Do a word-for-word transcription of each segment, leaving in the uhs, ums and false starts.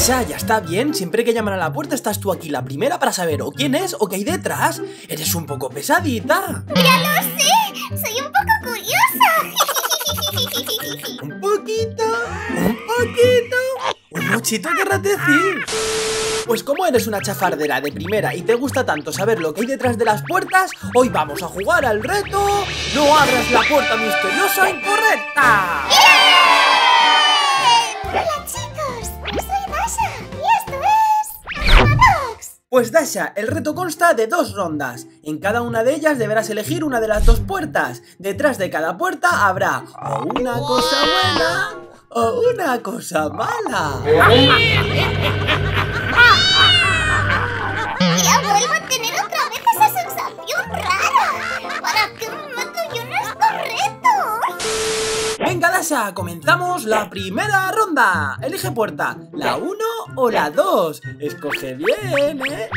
Dasha, ya está bien. Siempre que llaman a la puerta estás tú aquí la primera para saber o quién es o qué hay detrás. Eres un poco pesadita. ¡Ya lo sé! ¡Soy un poco curiosa! Un poquito, un poquito. Un muchito querrás decir. Pues como eres una chafardera de primera y te gusta tanto saber lo que hay detrás de las puertas, hoy vamos a jugar al reto ¡No abras la puerta misteriosa incorrecta! ¡Hola chicos! Soy Dasha y esto es... Animadogs. Pues Dasha, el reto consta de dos rondas. En cada una de ellas deberás elegir una de las dos puertas. Detrás de cada puerta habrá o una cosa buena o una cosa mala. Ya vuelvo a tener otra vez esa sensación rara. ¿Para qué me meto yo en este reto? Venga Dasha, comenzamos la primera ronda. Elige puerta, la uno o la dos. Escoge bien, ¿eh?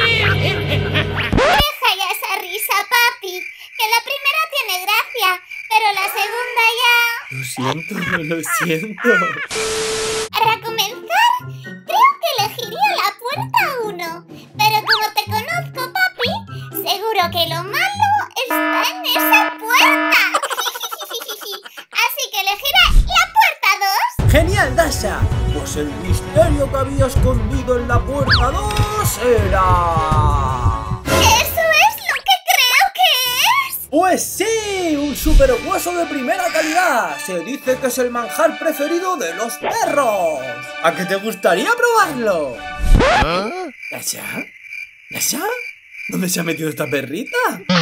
Deja ya esa risa, papi. Que la primera tiene gracia, pero la segunda ya... Lo siento, lo siento. Para comenzar, creo que elegiría la puerta uno. Pero como te conozco, papi, seguro que lo malo está en esa puerta. Así que elegiré la puerta dos. ¡Genial, Dasha! Pues el misterio que había escondido en la puerta dos era... ¿Eso es lo que creo que es? ¡Pues sí! ¡Un super hueso de primera calidad! Se dice que es el manjar preferido de los perros. ¿A qué te gustaría probarlo? ¿Ah? ¿Dasha? ¿Dasha? ¿Dónde se ha metido esta perrita?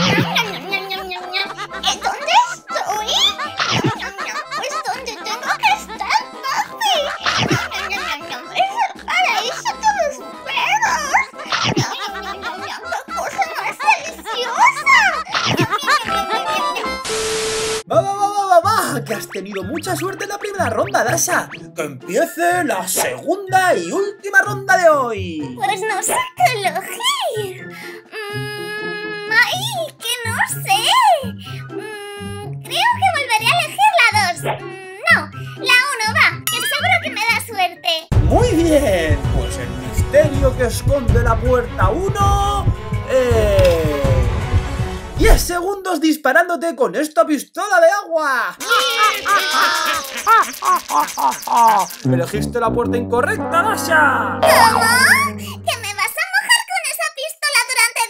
¿Dónde estoy? Pues donde tengo que estar, papi. Es el paraíso de los perros. ¡Qué cosa más deliciosa! ¡Va, va, va, va, va, va! Que has tenido mucha suerte en la primera ronda, Dasha. ¡Que empiece la segunda y última ronda de hoy! Pues no sé qué elegir. Mm, ¡Ay, que no sé! Mm, creo que volveré a elegir la dos. Mm, no, la uno va, que seguro que me da suerte. ¡Muy bien! Pues el misterio que esconde la puerta uno es... diez segundos disparándote con esta pistola de agua. Elegiste la puerta incorrecta, Dasha. ¿Cómo? ¿Que me vas a mojar con esa pistola durante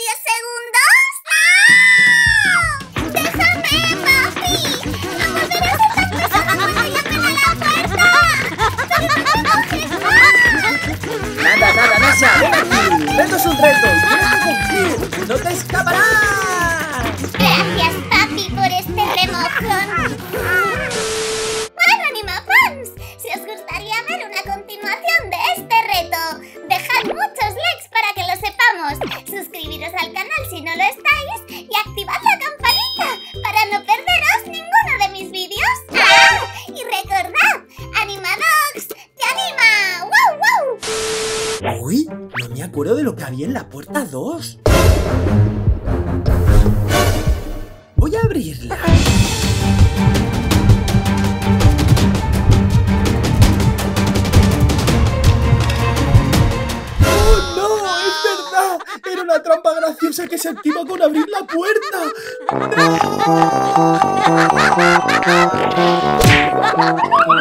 diez segundos? ¡No! ¡Déjame, papi! ¡No volveré a hacer estas cosas cuando llamen a la puerta! ¡No me mojes más! Nada, nada, Dasha, ven aquí. Esto es un reto y tienes que cumplir. ¡No te escaparás! Gracias, papi, por este remojón. Bueno, Animafans, si os gustaría ver una continuación de este reto, dejad muchos likes para que lo sepamos, suscribiros al canal si no lo estáis y activad la campanita para no perderos ninguno de mis vídeos. ¡Ah! Y recordad, Animadogs, ¡te anima! ¡Wow, wow! Uy, no me acuerdo de lo que había en la puerta dos. Voy a abrirla. ¡Oh, no! ¡Es verdad! Era una trampa graciosa que se activa con abrir la puerta. ¡No!